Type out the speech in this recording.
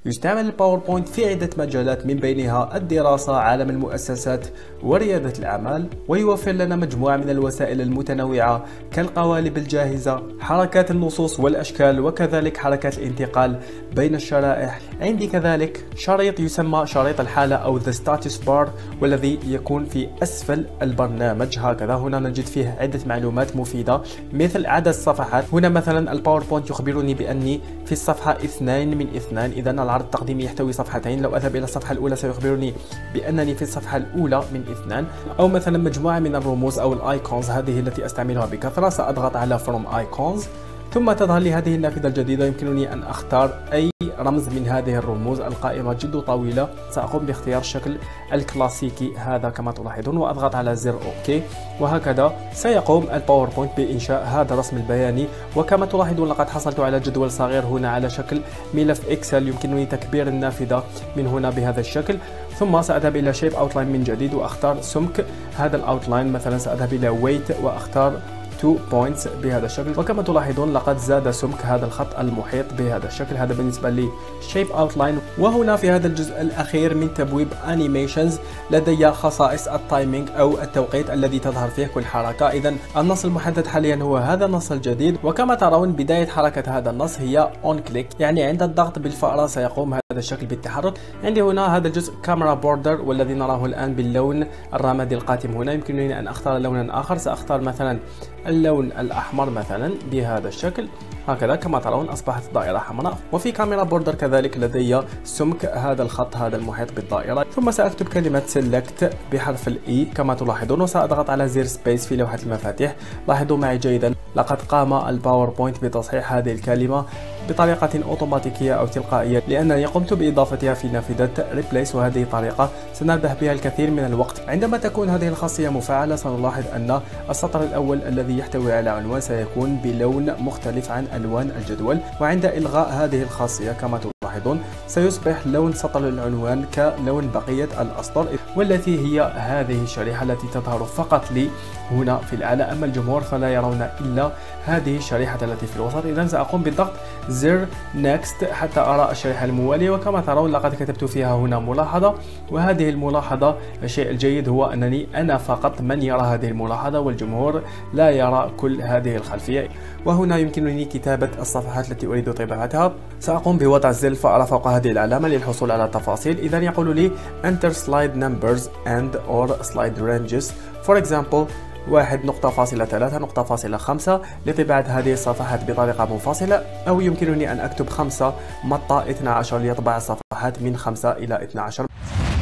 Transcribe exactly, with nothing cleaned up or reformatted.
يستعمل الباوربوينت في عدة مجالات من بينها الدراسة، عالم المؤسسات وريادة الأعمال، ويوفر لنا مجموعة من الوسائل المتنوعة كالقوالب الجاهزة، حركات النصوص والأشكال، وكذلك حركات الانتقال بين الشرائح. عندي كذلك شريط يسمى شريط الحالة أو The Status Bar، والذي يكون في أسفل البرنامج هكذا. هنا نجد فيه عدة معلومات مفيدة مثل عدد الصفحات. هنا مثلا الباوربوينت يخبرني بأني في الصفحة اثنين من اثنان، إذا العرض التقديمي يحتوي صفحتين. لو أذهب إلى الصفحة الأولى سيخبرني بأنني في الصفحة الأولى من اثنان. أو مثلا مجموعة من الرموز أو الآيكونز، هذه التي أستعملها بكثرة. سأضغط على From Icons ثم تظهر لي هذه النافذة الجديدة. يمكنني أن أختار أي رمز من هذه الرموز. القائمة جد طويلة، سأقوم باختيار الشكل الكلاسيكي هذا كما تلاحظون وأضغط على زر أوكي، وهكذا سيقوم الباوربوينت بإنشاء هذا الرسم البياني. وكما تلاحظون لقد حصلت على جدول صغير هنا على شكل ملف إكسل. يمكنني تكبير النافذة من هنا بهذا الشكل. ثم سأذهب إلى شيب أوتلاين من جديد وأختار سمك هذا الأوتلاين. مثلا سأذهب إلى ويت وأختار اثنين بوينتس بهذا الشكل. وكما تلاحظون لقد زاد سمك هذا الخط المحيط بهذا الشكل. هذا بالنسبة لي شيب اوتلاين. وهنا في هذا الجزء الأخير من تبويب انيميشنز لدي خصائص التايمينج أو التوقيت الذي تظهر فيه كل حركة. إذا النص المحدد حاليا هو هذا النص الجديد. وكما ترون بداية حركة هذا النص هي اون كليك، يعني عند الضغط بالفأرة سيقوم هذا الشكل بالتحرك. عندي هنا هذا الجزء كاميرا بوردر والذي نراه الآن باللون الرمادي القاتم. هنا يمكنني أن أختار لونا آخر. سأختار مثلا اللون الأحمر مثلا بهذا الشكل هكذا. كما ترون أصبحت الدائرة حمراء. وفي كاميرا بوردر كذلك لدي سمك هذا الخط هذا المحيط بالدائرة. ثم سأكتب كلمة سيلكت بحرف الإي كما تلاحظون، وسأضغط على زر سبيس في لوحة المفاتيح. لاحظوا معي جيدا لقد قام الباوربوينت بتصحيح هذه الكلمة بطريقة أوتوماتيكية أو تلقائية، لأنني قمت بإضافتها في نافذة ريبليس، وهذه طريقة سنربح بها الكثير من الوقت. عندما تكون هذه الخاصية مفعلة سنلاحظ أن السطر الأول الذي يحتوي على عنوان سيكون بلون مختلف عن ألوان الجدول، وعند إلغاء هذه الخاصية كما تلاحظون سيصبح لون سطر العنوان كلون بقية الأسطر، والتي هي هذه الشريحة التي تظهر فقط لي هنا في الأعلى، أما الجمهور فلا يرون إلا هذه الشريحة التي في الوسط. إذا سأقوم بضغط زر نيكست حتى أرى الشريحة الموالية. وكما ترون لقد كتبت فيها هنا ملاحظة، وهذه الملاحظة الشيء الجيد هو أنني أنا فقط من يرى هذه الملاحظة والجمهور لا يرى كل هذه الخلفية. وهنا يمكنني كتابة الصفحات التي أريد طباعتها. سأقوم بوضع زر الفأرة فوق هذه العلامة للحصول على التفاصيل. إذا يقول لي enter slide numbers and or slide ranges for example واحد نقطة فاصلة ثلاثة نقطة فاصلة خمسة لطباعة هذه الصفحات بطريقة منفصلة، أو يمكنني أن أكتب خمسة مطة اثني عشر ليطبع الصفحات من خمسة إلى اثني عشر.